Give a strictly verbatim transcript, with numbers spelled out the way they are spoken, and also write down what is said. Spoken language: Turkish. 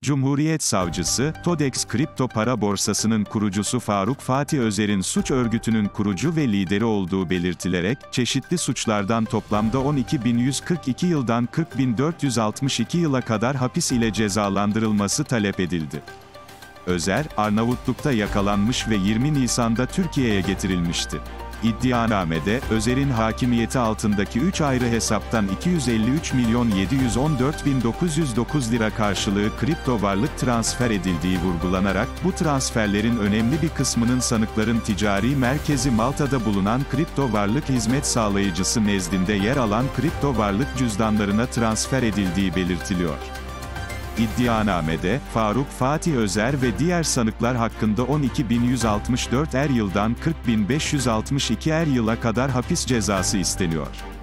Cumhuriyet Savcısı, Todex kripto para borsasının kurucusu Faruk Fatih Özer'in suç örgütünün kurucu ve lideri olduğu belirtilerek, çeşitli suçlardan toplamda on iki bin yüz kırk iki yıldan kırk bin dört yüz altmış iki yıla kadar hapis ile cezalandırılması talep edildi. Özer, Arnavutluk'ta yakalanmış ve yirmi Nisan'da Türkiye'ye getirilmişti. İddianamede, Özer'in hakimiyeti altındaki üç ayrı hesaptan iki yüz elli üç milyon yedi yüz on dört bin dokuz yüz dokuz lira karşılığı kripto varlık transfer edildiği vurgulanarak, bu transferlerin önemli bir kısmının sanıkların ticari merkezi Malta'da bulunan kripto varlık hizmet sağlayıcısı nezdinde yer alan kripto varlık cüzdanlarına transfer edildiği belirtiliyor. İddianamede, Faruk Fatih Özer ve diğer sanıklar hakkında on iki bin yüz altmış dört er yıldan kırk bin beş yüz altmış iki er yıla kadar hapis cezası isteniyor.